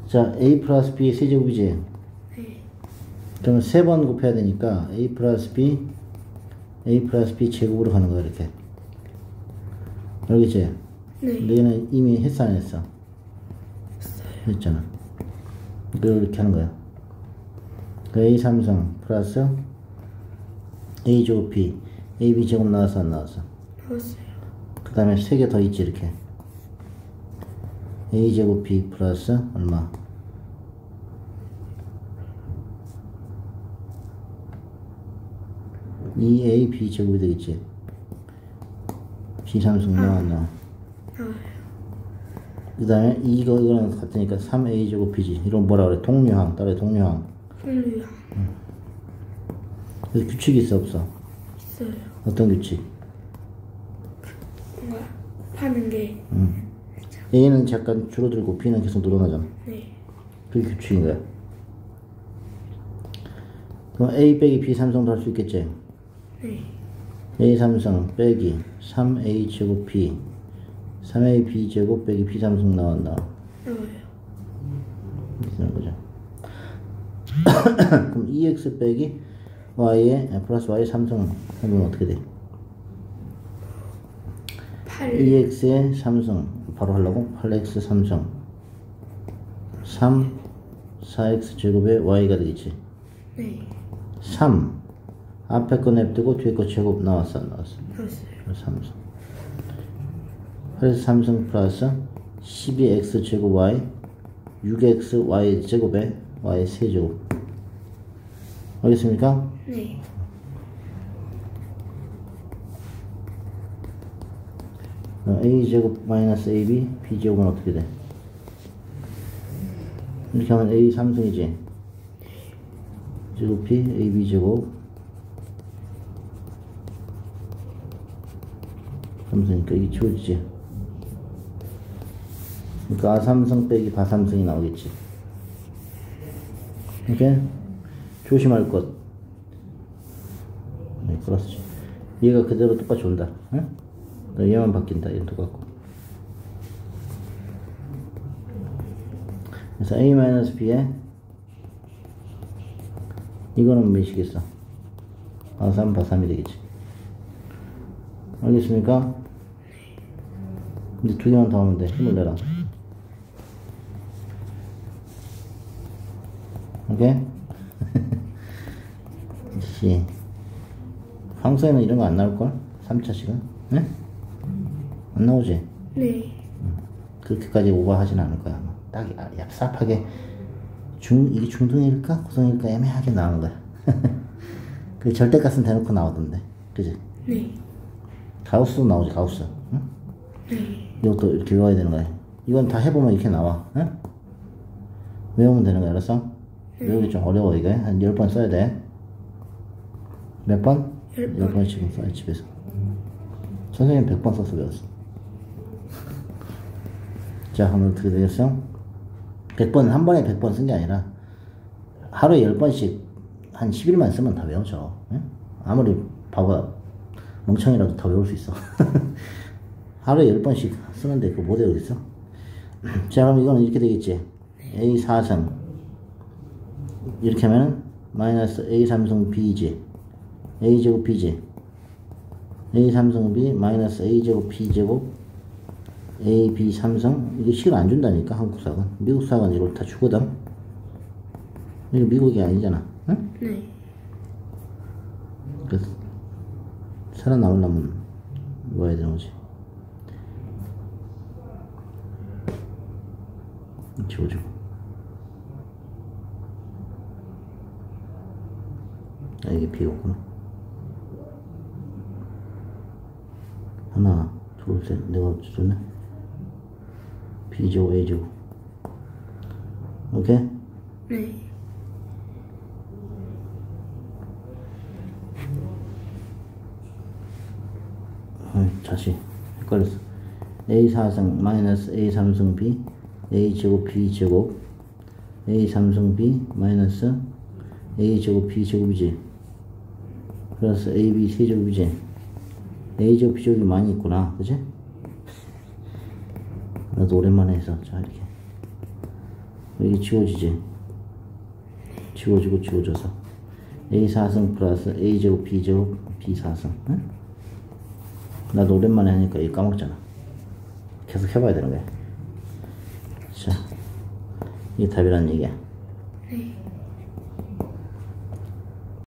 자, a 플러스 b 세제곱이지? 네. 그러면 3번 곱해야 되니까 a 플러스 b 제곱으로 가는 거야, 이렇게. 알겠지? 네. 너희는 이미 했어, 안 했어? 했어요. 했잖아. 이렇게 하는 거야. a 삼성 플러스 a 제곱 b, ab 제곱 나왔어, 안 나왔어? 나왔어요. 그 다음에 3개 더 있지, 이렇게. a 제곱 b 플러스 얼마? 이 a b 제곱이 되겠지. b 삼성 나와, 안 나와? 나와요. 그 다음에 이거랑 같으니까 3a 제곱 b지. 이런 뭐라 그래? 동류항. 따라 동류항. 풍류야. 그래서 규칙이 있어, 없어? 있어요. 어떤 규칙? 뭔가 파는 게. a는 잠깐 줄어들고 b는 계속 늘어나잖아. 네. 그게 규칙인 거야. 그럼 a 빼기 b 삼성도 할 수 있겠지? 네. a 삼성 빼기 3a 제곱 b 3a b 제곱 빼기 b 삼성 나왔나? 나와요. 이런 거죠. 그럼 2x 빼기 y에 플러스 y 삼성 하면 어떻게 돼? 8. 2x의 삼성 바로 하려고? 8x 삼성 3 4x 제곱에 y가 되겠지. 네. 3 앞에 거 냅두고 뒤에 거 제곱 나왔어, 안 나왔어? 나왔어요. 삼성. 그래서 삼성 플러스 12x 제곱 y 6x y 제곱에 y 세제곱. 알겠습니까? 네. a 제곱 마이너스 ab b 제곱은 어떻게 돼? 이렇게 하면 a 삼성이지. 제곱 b ab 제곱 삼성이니까 이게 지워지지. 그러니까 아삼성 빼기 바삼성이 나오겠지. 이렇게 조심할 것. 네, 플러스지. 얘가 그대로 똑같이 온다. 응? 얘만 바뀐다. 얘는 똑같고. 그래서 a-b에 이거는 몇이겠어? 아삼 바삼이 되겠지. 알겠습니까? 근데 두 개만 더 하면 돼. 힘을 내라. 오케이? 씨. 황소에는 이런 거 안 나올걸? 3차식은? 네? 안 나오지? 네. 그렇게까지 오버하진 않을 거야. 딱 얍삽하게 이게 중등일까? 고등일까? 애매하게 나오는 거야. 그 절대값은 대놓고 나오던데. 그지? 네. 가우스도 나오지, 가우스. 응? 네. 이것도 이렇게 외워야 되는 거야. 이건 다 해보면 이렇게 나와. 응? 외우면 되는 거야, 알았어? 외우기 좀 어려워, 이게. 한 10번 써야 돼. 몇 번? 10번씩은 써야 집에서. 선생님 100번 써서 외웠어. 자, 그럼 어떻게 되겠어? 100번, 한 번에 100번 쓴 게 아니라, 하루에 10번씩 한 10일만 쓰면 다 외워져. 응? 아무리 바보야, 멍청이라도 다 외울 수 있어. 하루에 10번씩 쓰는데 그거 못 외우겠어? 자, 그럼 이거는 이렇게 되겠지. a 4승 이렇게 하면은 마이너스 a 3승 b지. a 제곱 b지. a 3승 b 마이너스 a 제곱 b 제곱 a b 3승. 이게 식을 안 준다니까, 한국 사관. 미국 사관 이걸 다 주거든. 이거 미국이 아니잖아. 응? 네. 그래서 살아남으려면 뭐 해야 되는 거지? 지워주고. 아, 이게 B였구나. 하나, 둘, 셋. 내가 줬네. B제곱, A제곱. 오케이? 네. 다시 헷갈렸어. A 4승 마이너스 A 3승 B A 제곱 B 제곱 A 3승 B 마이너스 A 제곱 B 제곱이지. 플러스 AB 세제곱이지. A 제곱 B 제곱이 많이 있구나, 그치? 나도 오랜만에 해서 자 이렇게 여기 지워지지. 지워지고 지워져서 A4승 플러스 A제곱 B제곱 B4승. 응? 나도 오랜만에 하니까 이거 까먹잖아. 계속 해봐야 되는 거야. 자, 이게 답이라는 얘기야. 네.